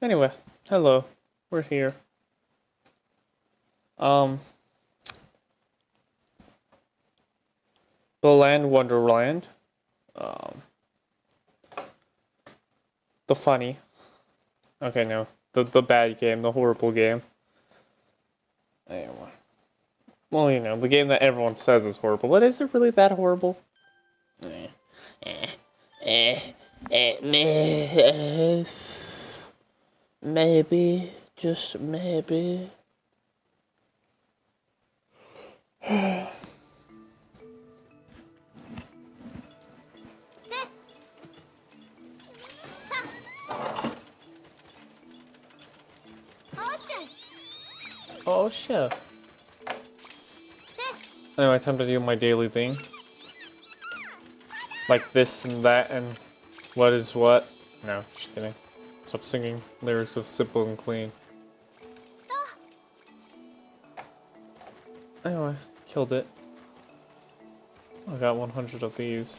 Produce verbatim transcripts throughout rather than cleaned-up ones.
Anyway, hello. We're here. Um, The Land Wonderland. Um, the funny. Okay, no. The the bad game, the horrible game. Anyway. Well, you know, the game that everyone says is horrible. But is it really that horrible? Eh, eh, eh, eh, meh, maybe, just maybe. Oh shit. Anyway, time to do my daily thing. Like this and that and what is what. No, just kidding. Stop singing lyrics of Simple and Clean. Anyway, killed it. I got one hundred of these.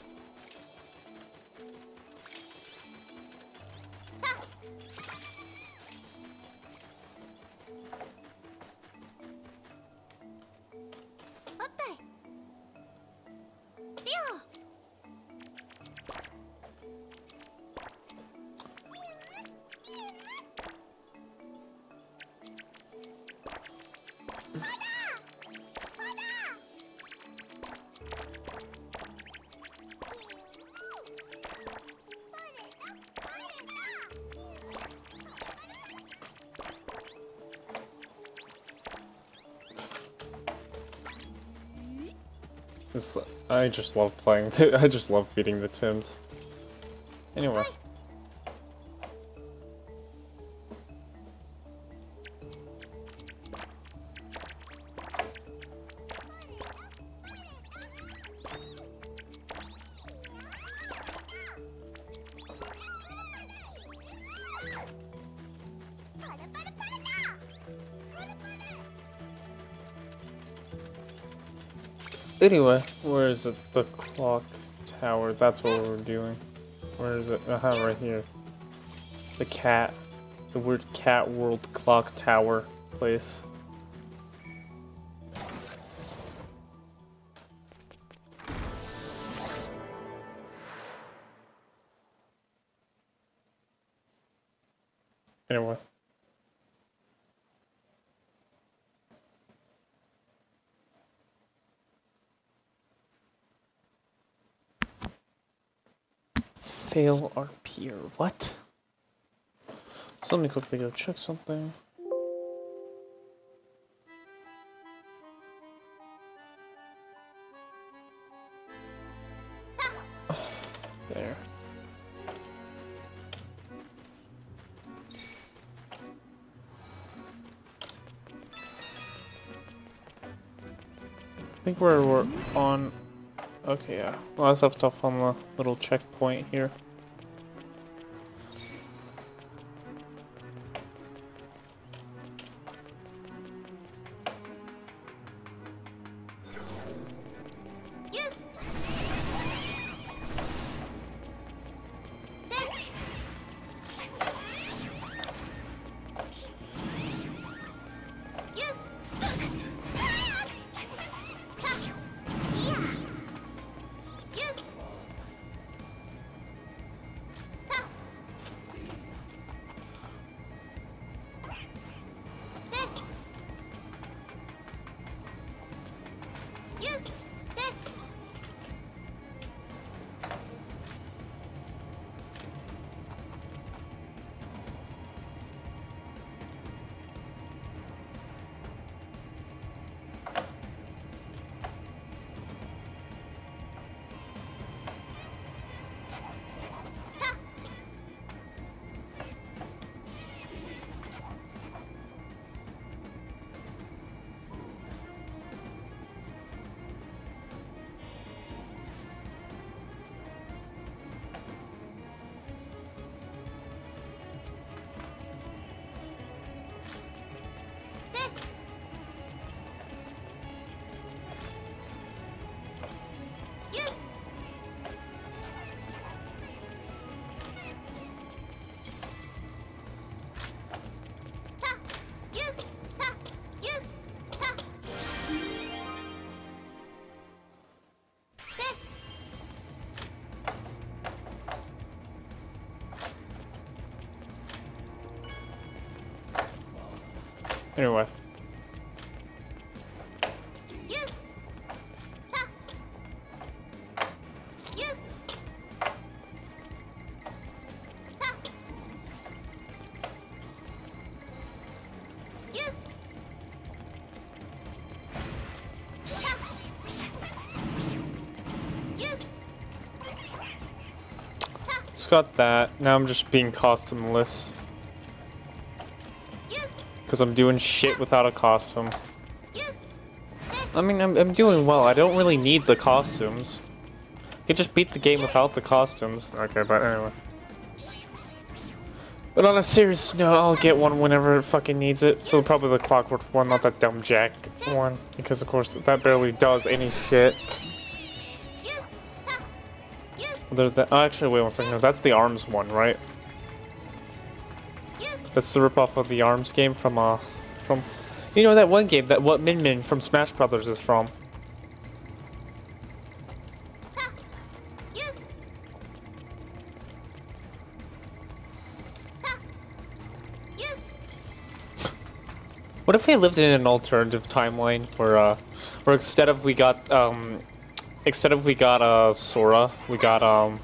It's, I just love playing. I just love feeding the Tims. Anyway. Anyway, where is it? The clock tower. That's what we're doing. Where is it? Aha, right here. The cat. The weird cat world clock tower place. Anyway. Fail our peer. What? So let me quickly go check something. There. I think we're, we're on... Okay, yeah. Well, I left off on the little checkpoint here. Anyway. Just got that. Now I'm just being costumeless. Because I'm doing shit without a costume. I mean, I'm, I'm doing well. I don't really need the costumes. I could just beat the game without the costumes. Okay, but anyway. But on a serious note, I'll get one whenever it fucking needs it. So probably the Clockwork one, not that dumb Jack one. Because of course, that barely does any shit. Other than, oh, actually, wait one second. No, that's the ARMS one, right? That's the ripoff of the ARMS game from, uh, from... You know that one game that what Min Min from Smash Brothers is from? What if we lived in an alternative timeline where, uh, where instead of we got, um, instead of we got, uh, Sora, we got, um...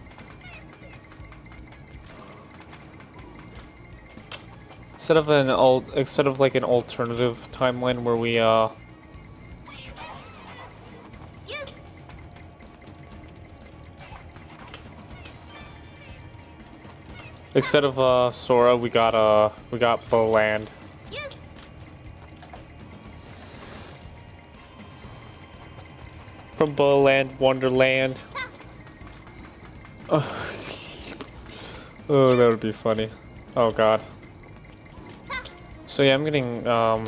Instead of an alt, instead of like an alternative timeline where we, uh... Instead of, uh, Sora, we got, uh, we got Boland. From Boland Wonderland. Oh. Oh, that would be funny. Oh god. So yeah, I'm getting, um...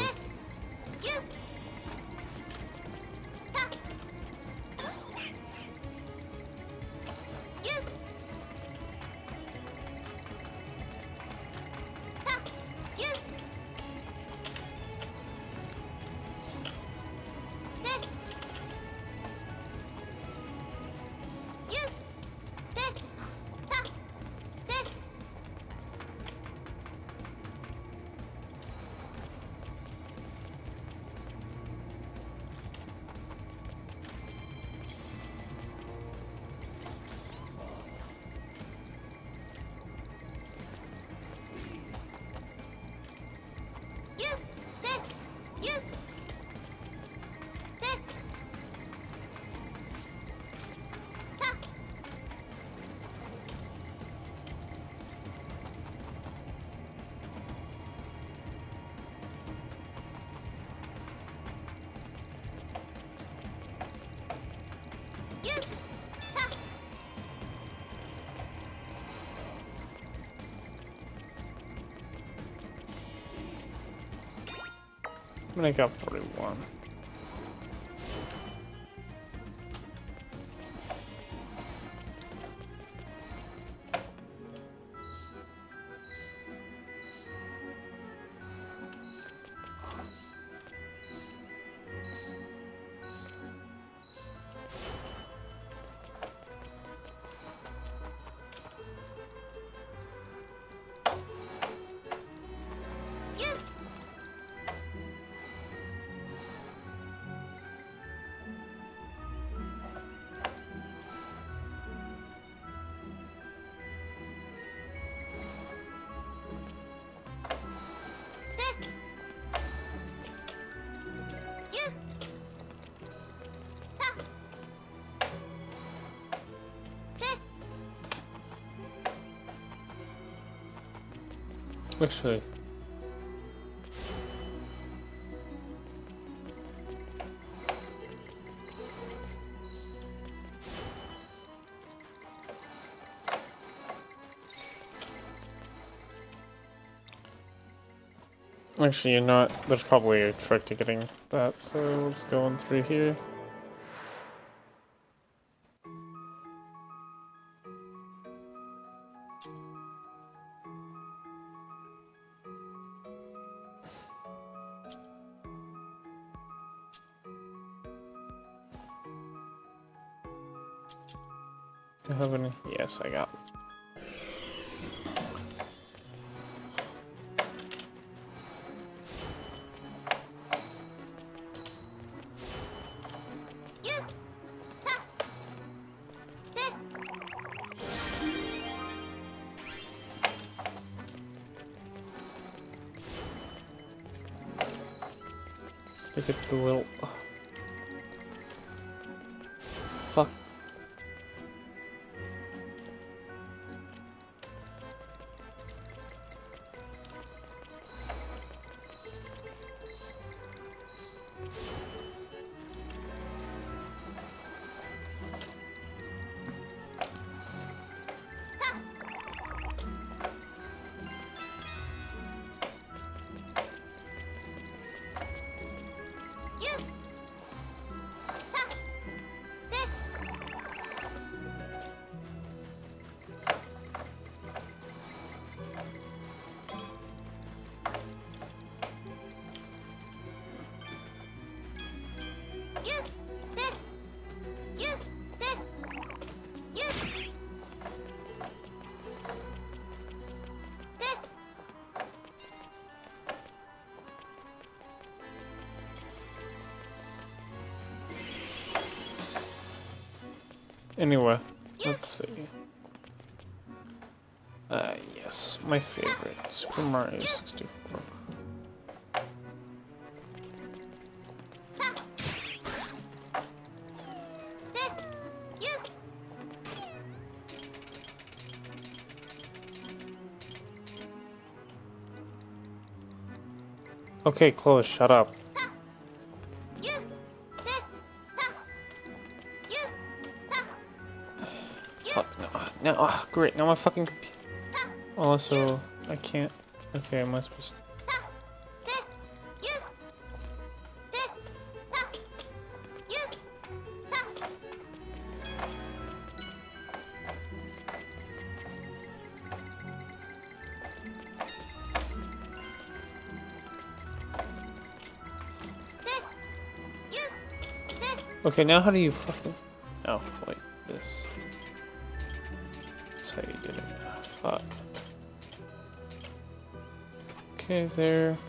I'm gonna got forty-one. Actually, actually, you're not. There's probably a trick to getting that, so let's go on through here. Do I have any? Yes, I got. Look at the little... Fuck. Anyway, let's see. Uh, yes, my favorite, Super Mario sixty-four. Okay, Chloe, shut up. Fuck, no, no, oh, great, now my fucking computer. Also, I can't, okay, am I supposed to? Okay, now how do you fucking... Oh, wait, this. That's how you did it. Oh, fuck. Okay, there.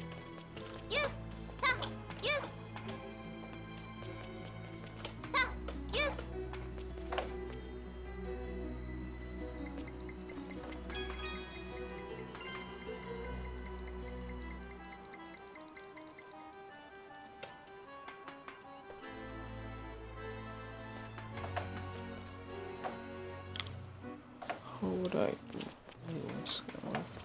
What would I do? I'm just gonna move.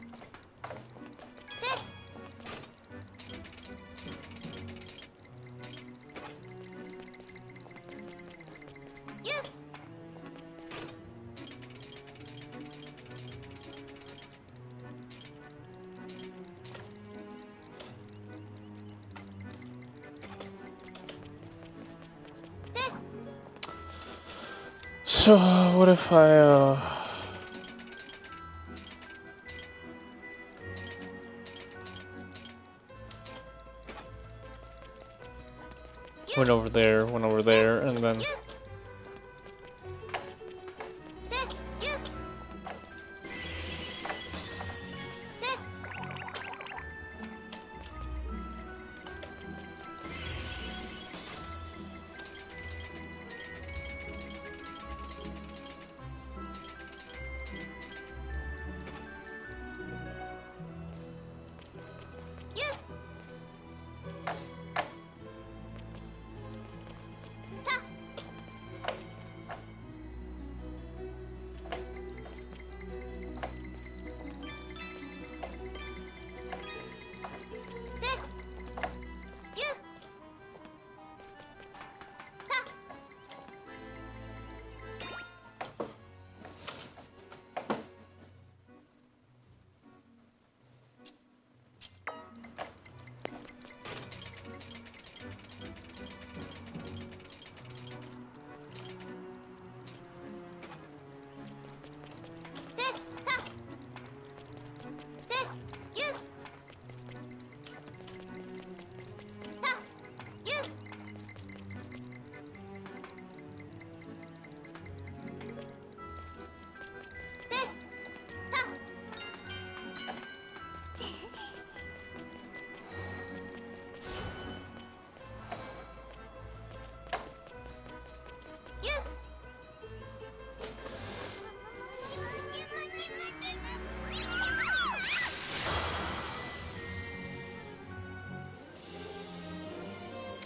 So, what if I, uh... went over there, went over there, and then...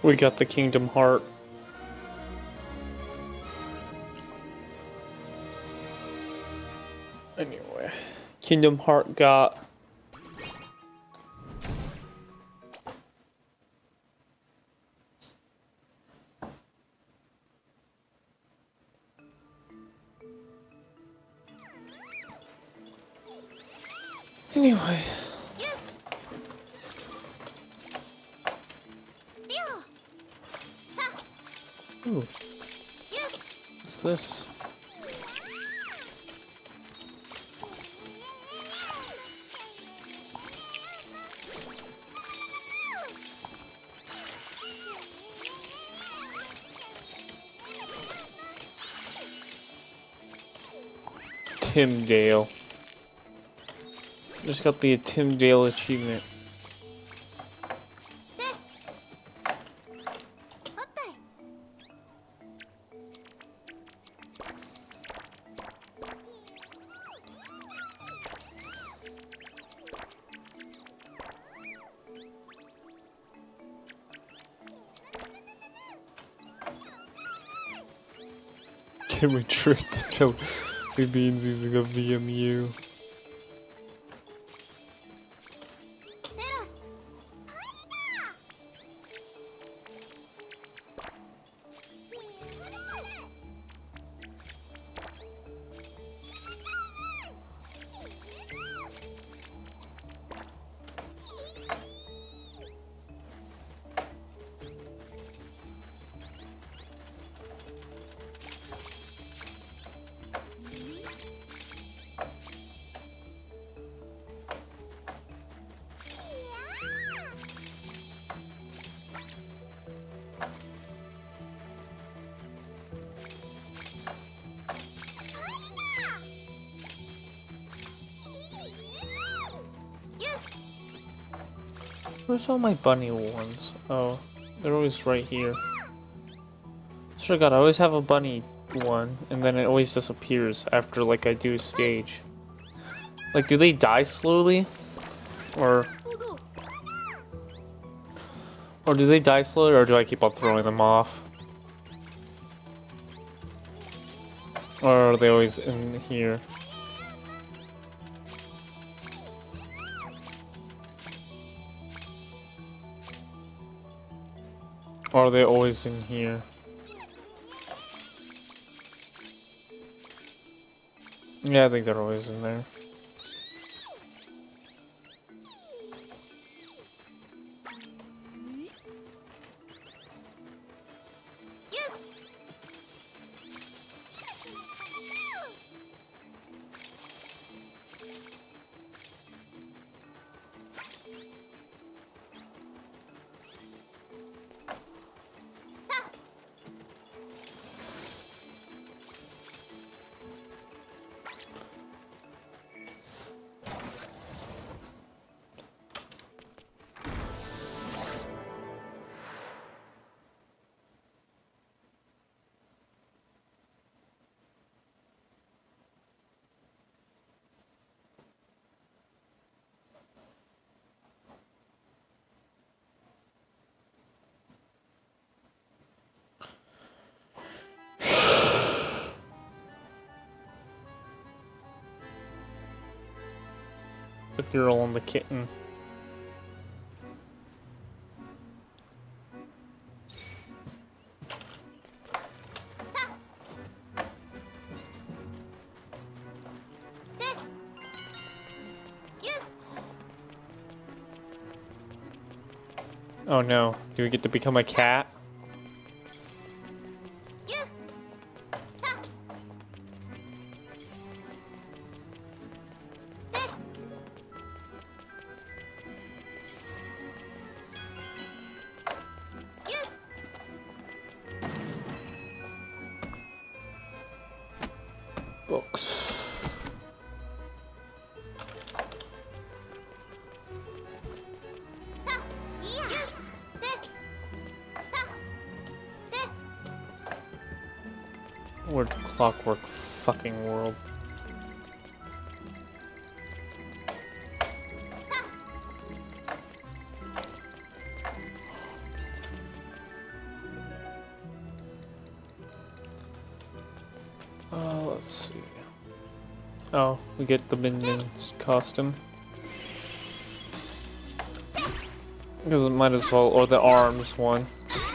We got the Kingdom Heart. Anyway, Kingdom Heart got anyway. Ooh. What's this? Tim Dale. Just got the Tim Dale achievement. Can we trick the jelly beans using a V M U? Where's all my bunny ones? Oh, they're always right here. Sure God, I always have a bunny one, and then it always disappears after, like, I do a stage. Like, do they die slowly? Or... Or do they die slowly, or do I keep on throwing them off? Or are they always in here? Or are they always in here? Yeah, I think they're always in there. The girl and the kitten. Oh no, do we get to become a cat? Books. Weird clockwork fucking world. let's see. Oh, we get the Minions costume. Because it might as well, or the arms one.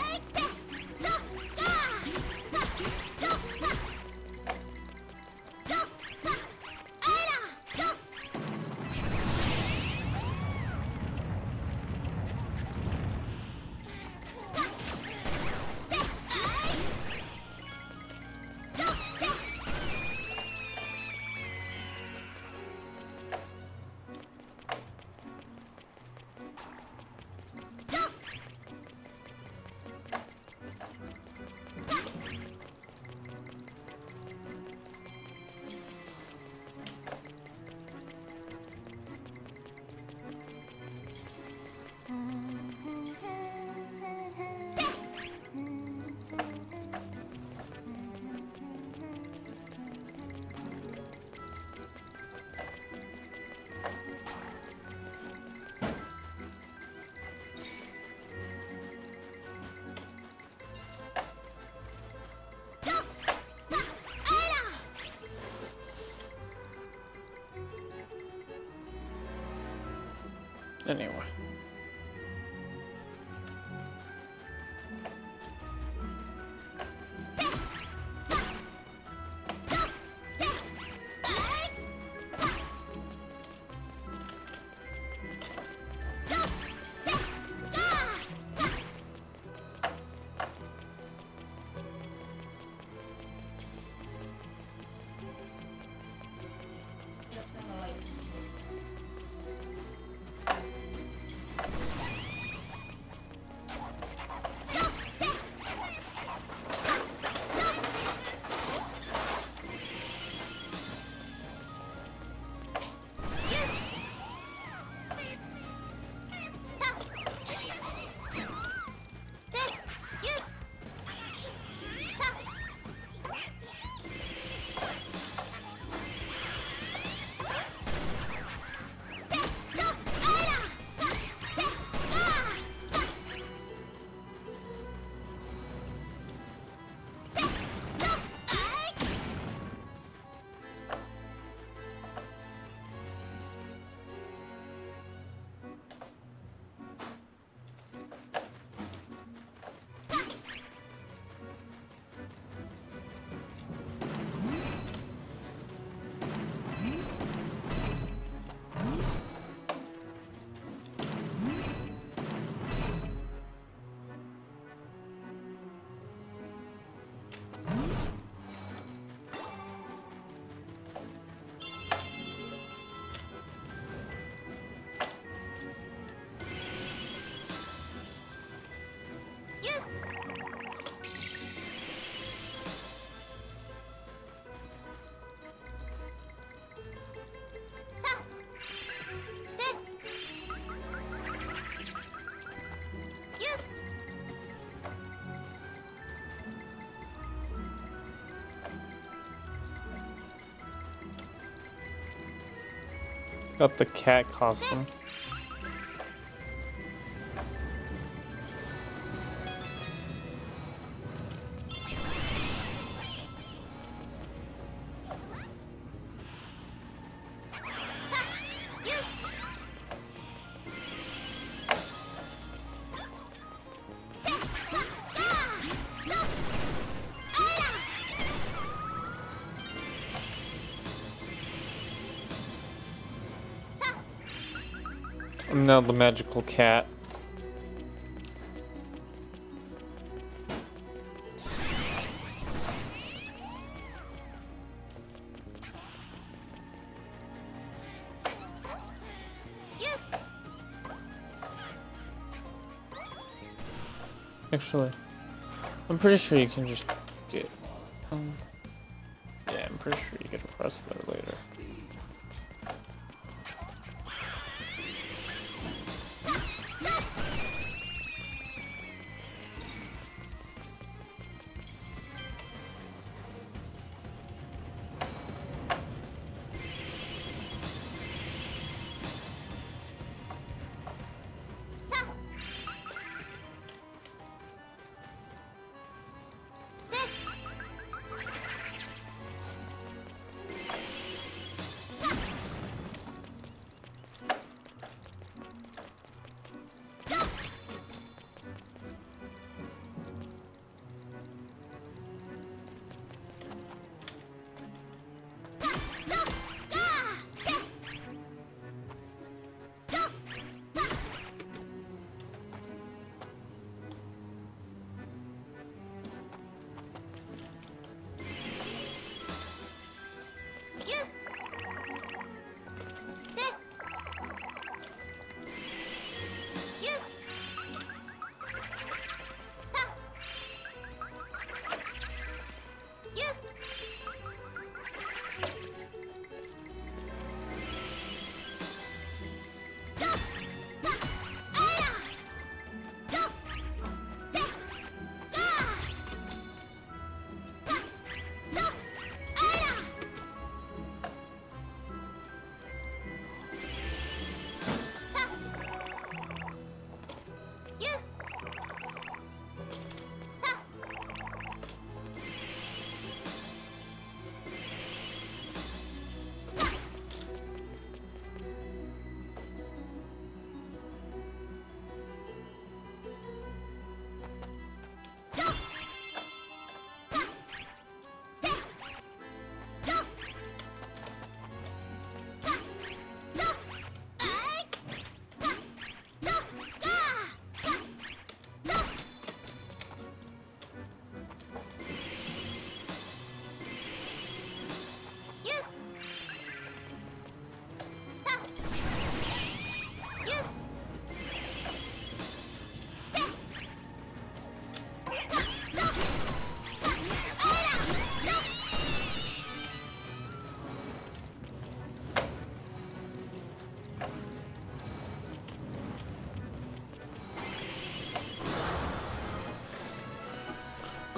Anyway. Got the cat costume. I'm now the magical cat. Actually, I'm pretty sure you can just get. Um, yeah, I'm pretty sure you get a press there later.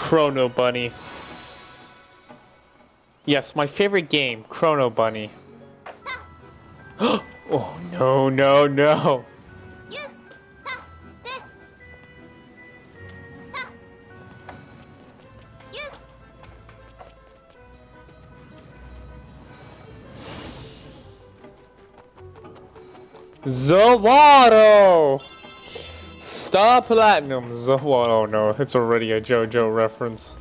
Chrono Bunny. Yes, my favorite game, Chrono Bunny. Oh no, no, no. Zawado! Star Platinum Zawado. Oh no, it's already a JoJo reference.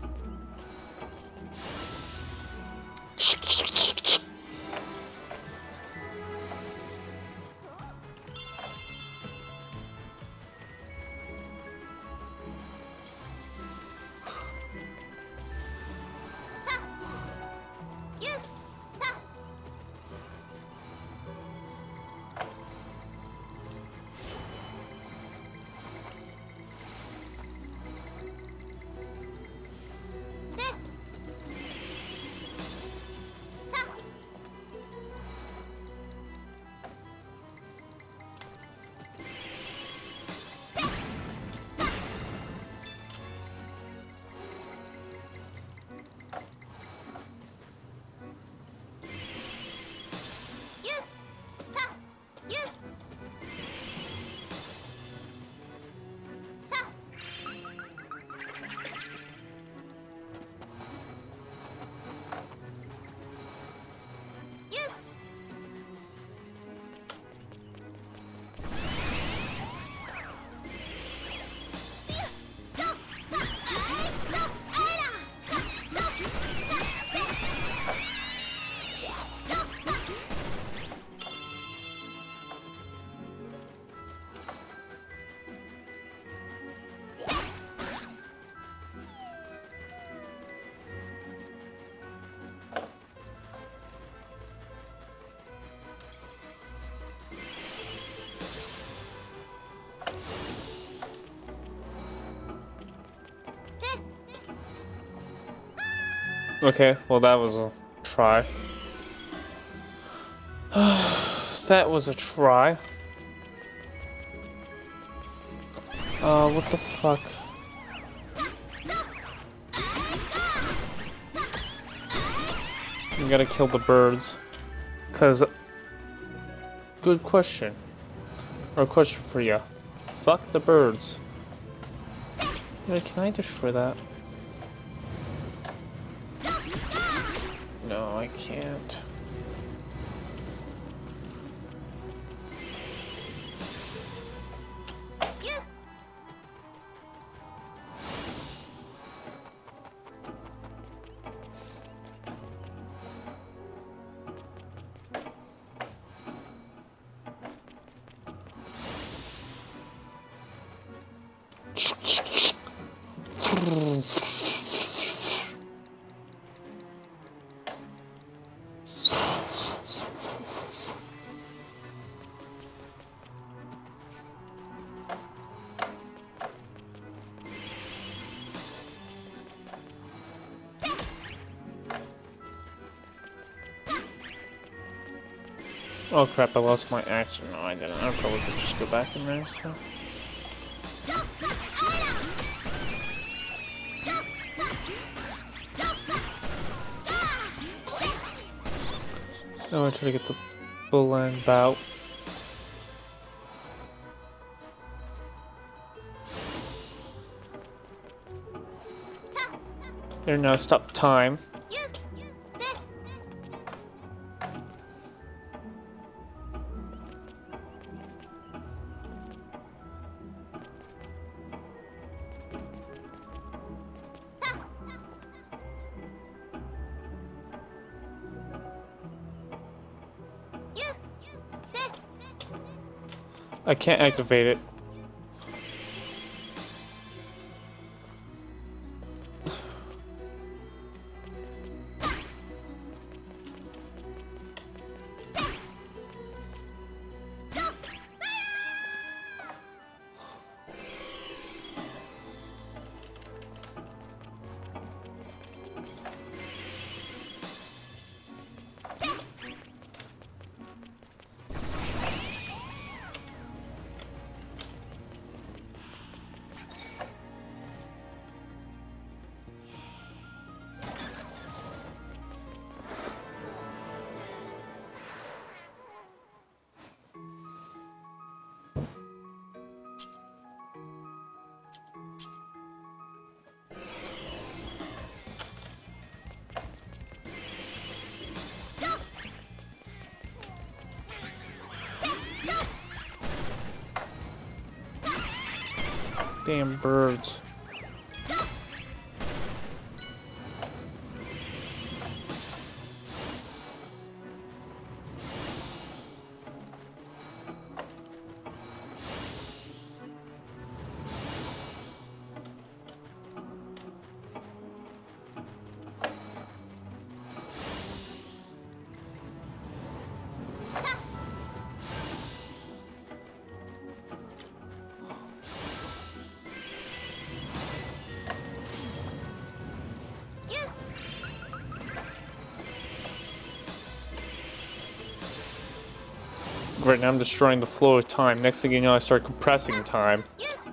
Okay, well that was a try. That was a try. Uh, what the fuck? You gotta kill the birds. Cause... Good question. Or a question for you. Fuck the birds. Wait, can I destroy that? No, I can't. Oh crap, I lost my action. No, I didn't. I probably could just go back in there, so... Oh, I try to get the bull and bout. There, now stop time. I can't activate it. Damn birds. Right now I'm destroying the flow of time. Next thing you know, I start compressing time.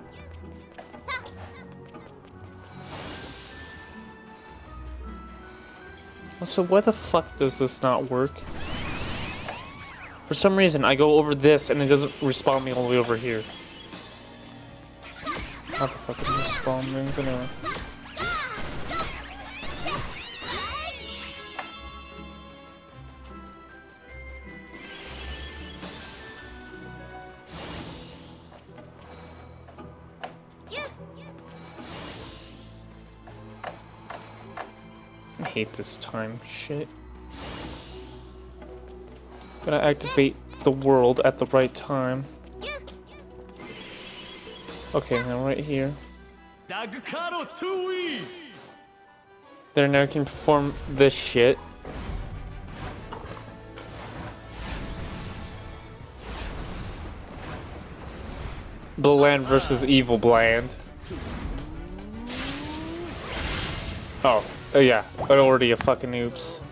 Also, why the fuck does this not work? For some reason, I go over this and it doesn't respawn me all the way over here. How the fuck do this spawn things anyway? I hate this time shit. Gotta activate the world at the right time. Okay, now right here. There now can perform this shit. Bland versus Evil Bland. Oh, oh yeah, already a fucking oops.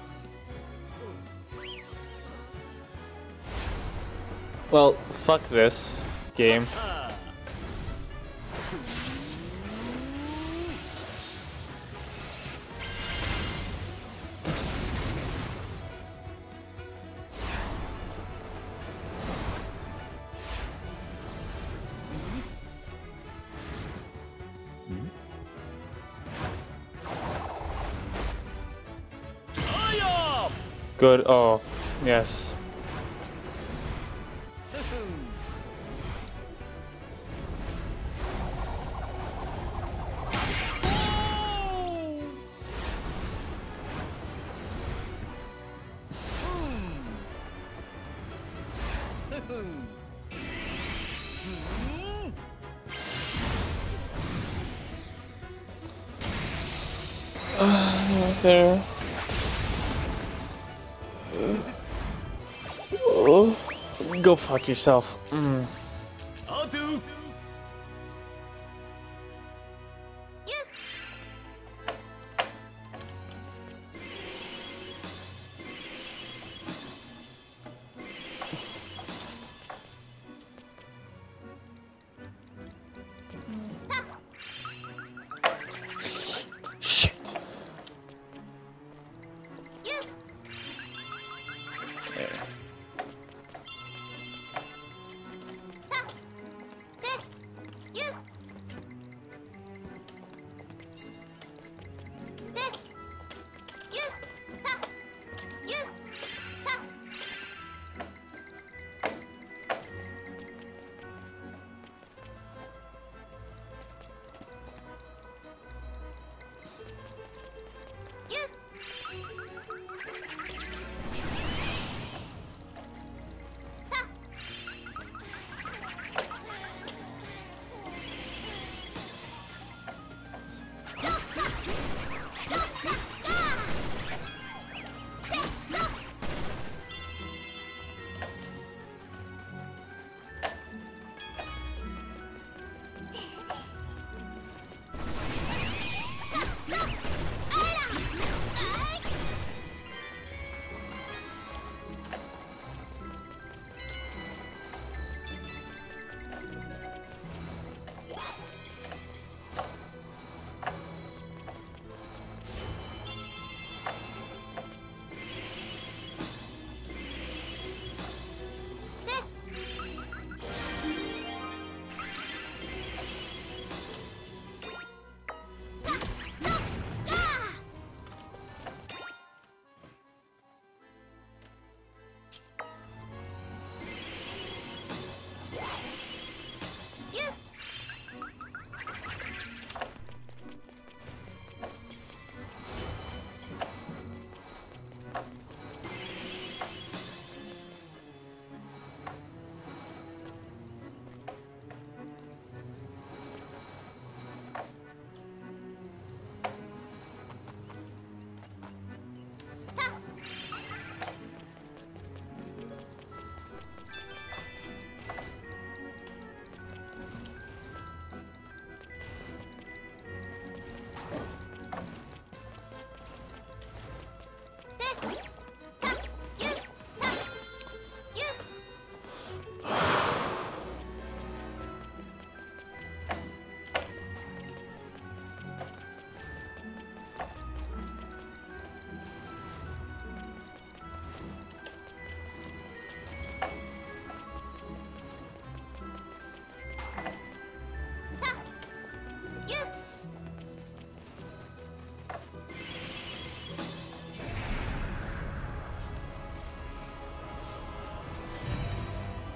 Well, fuck this game. Good. Oh, yes. Uh, there. Oh, go fuck yourself. Mm. I'll do. Shit.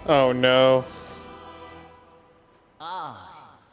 Oh no. Ah.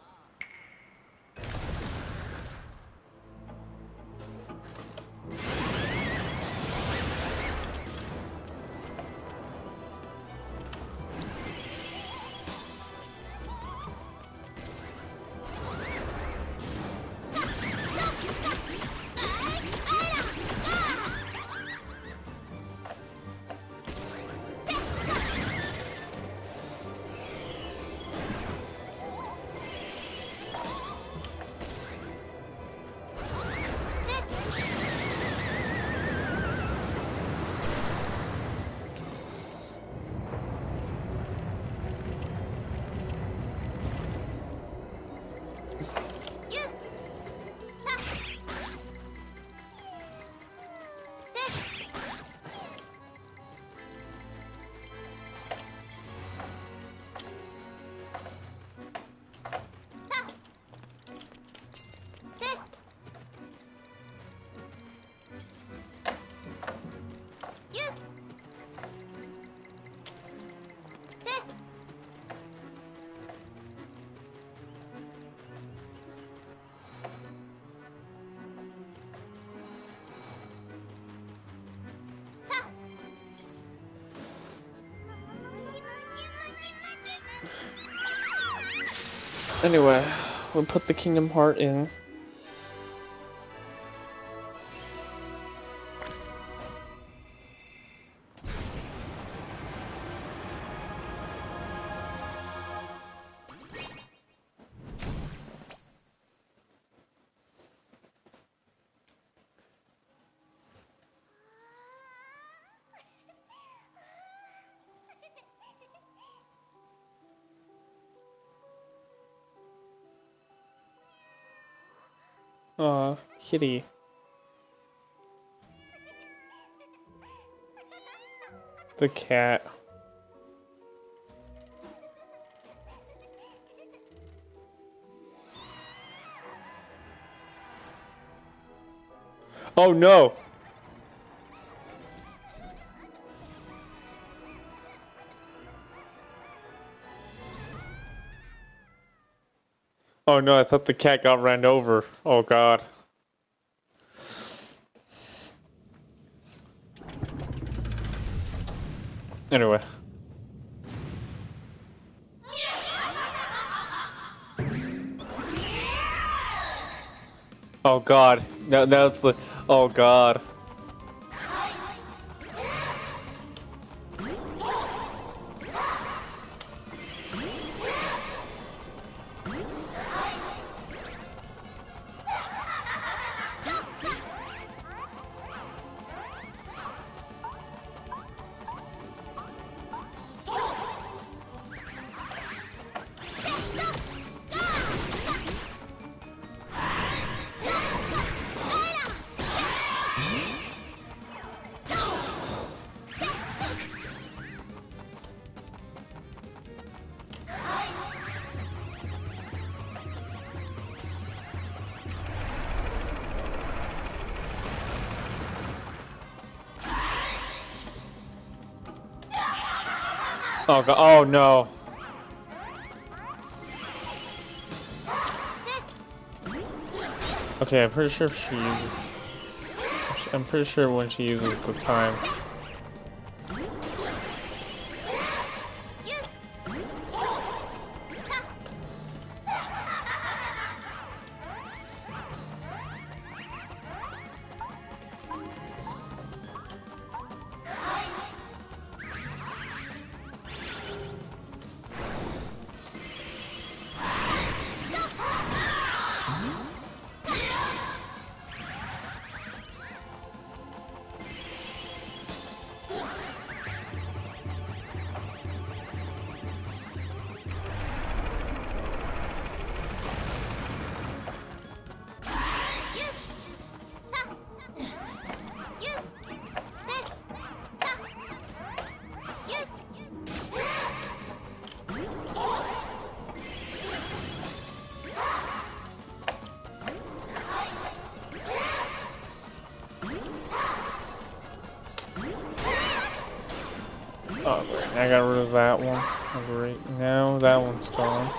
Anyway, we'll put the Kingdom Heart in. Aw, kitty. The cat. Oh no! Oh no, I thought the cat got ran over. Oh god. Anyway. Oh god. No, that's the. Oh god. Oh god. Oh no. Okay, I'm pretty sure if she uses. I'm pretty sure when she uses the time. I got rid of that one. Oh, great. Now that one's gone.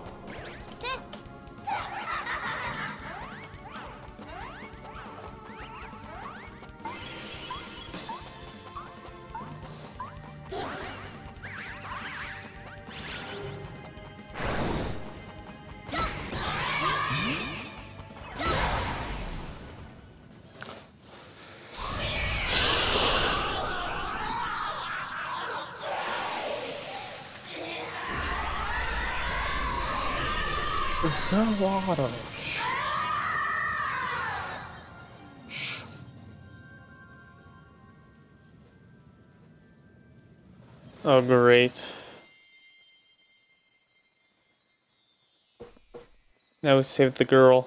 Water. Shh. Shh. Oh, great. Now we saved the girl.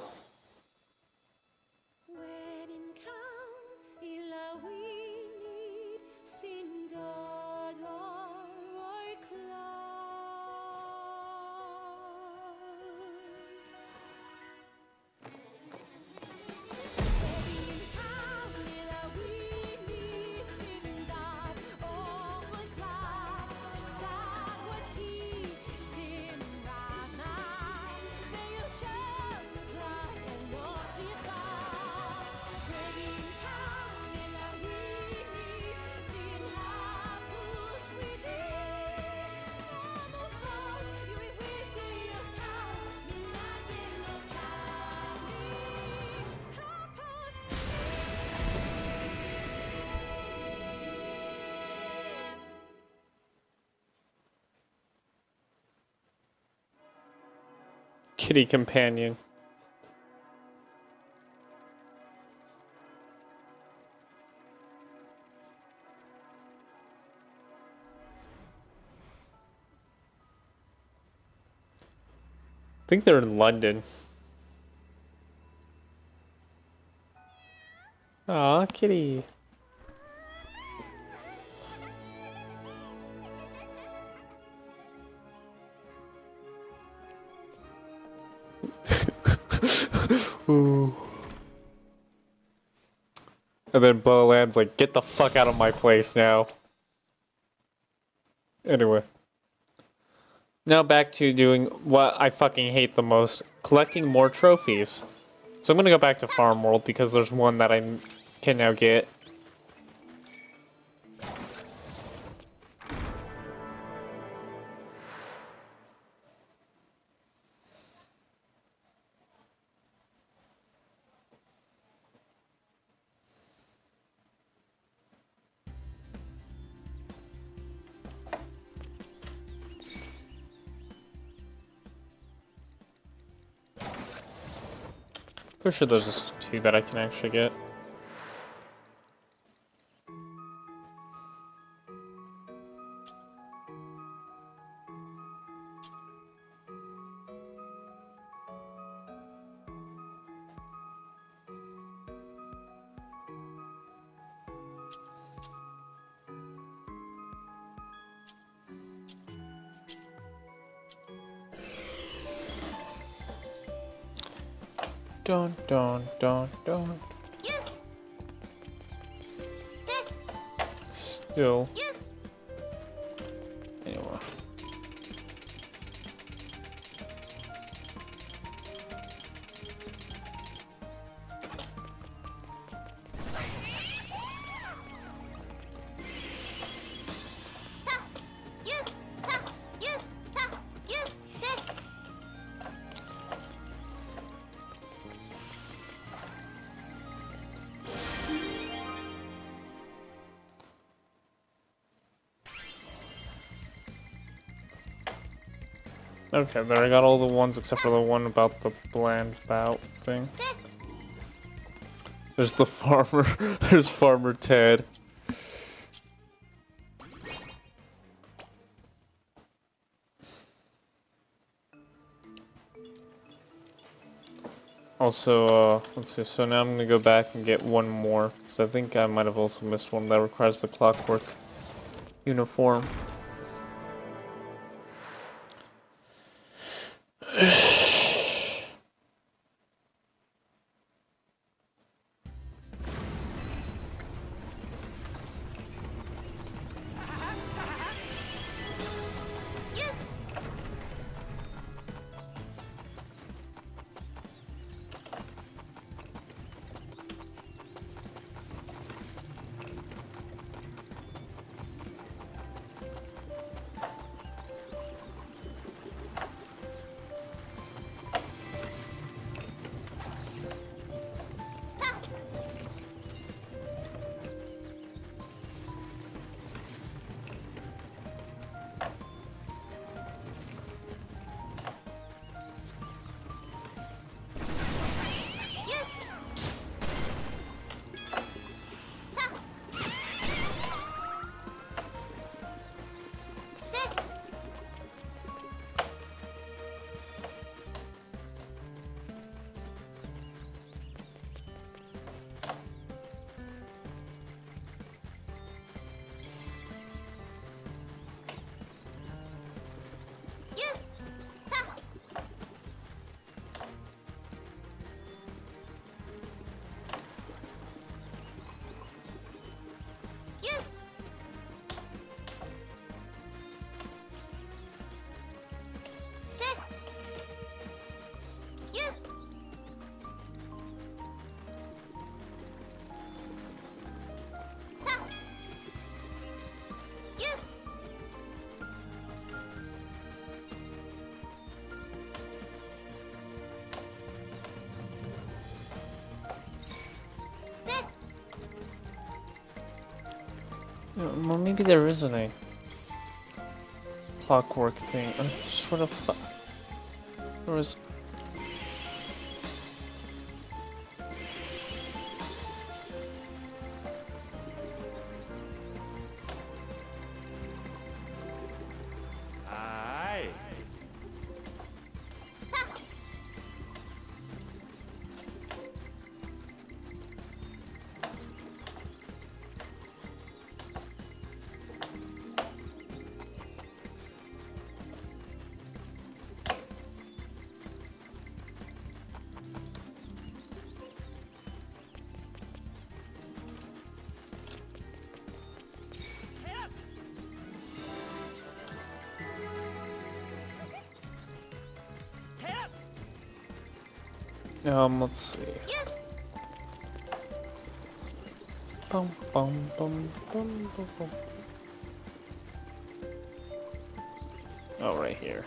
Kitty companion. I think they're in London. Aw, kitty. Ooh. And then Bowland's like, get the fuck out of my place now. Anyway. Now back to doing what I fucking hate the most. Collecting more trophies. So I'm gonna go back to Farm World because there's one that I can now get. Pretty sure there's just two that I can actually get. Dun dun dun dun. Still. Anyway. Okay, there I got all the ones except for the one about the bland bout thing. There's the farmer. There's Farmer Ted. Also, uh, let's see, so now I'm gonna go back and get one more, because I think I might have also missed one that requires the clockwork uniform. Well, maybe there isn't a clockwork thing. I'm sort of. There was. Um, let's see. Bum, bum, bum, bum, bum, bum. Oh, right here.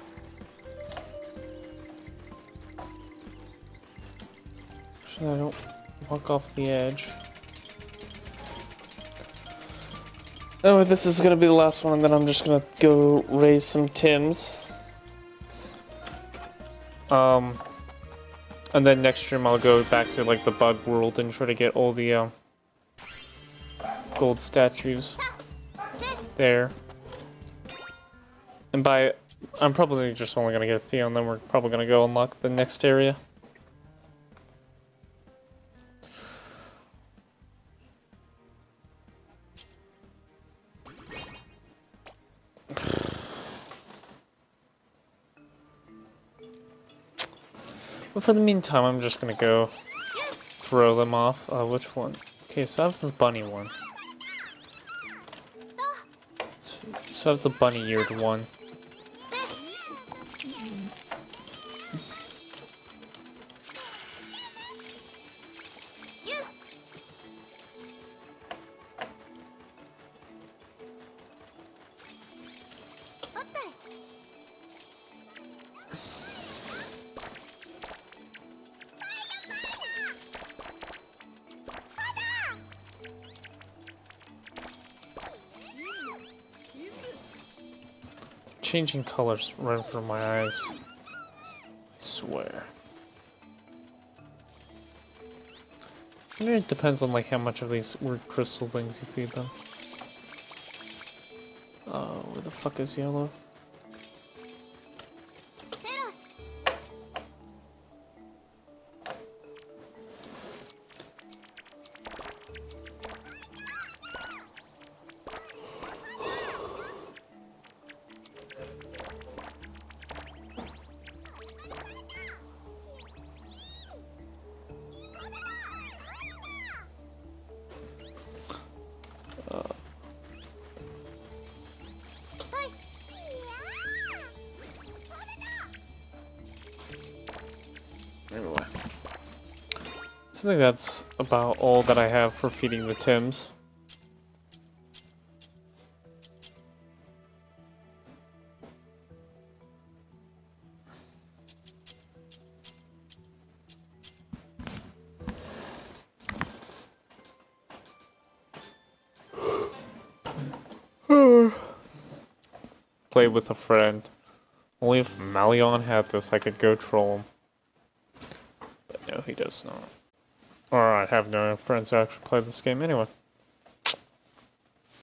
So I don't walk off the edge. Oh, this is gonna be the last one, and then I'm just gonna go raise some Tims. Um... And then next stream I'll go back to like the bug world and try to get all the uh, gold statues there. And by, I'm probably just only gonna get a few, and then we're probably gonna go unlock the next area. But for the meantime, I'm just gonna go throw them off. Uh, which one? Okay, so I have the bunny one. So I have the bunny-eared one. Changing colors right in front of my eyes. I swear. I mean, it depends on like how much of these weird crystal things you feed them. Oh, where the fuck is yellow? Anyway. So I think that's about all that I have for feeding the Tims. Play with a friend. Only if Malion had this, I could go troll him. But no, he does not. Or I have no friends who actually play this game anyway.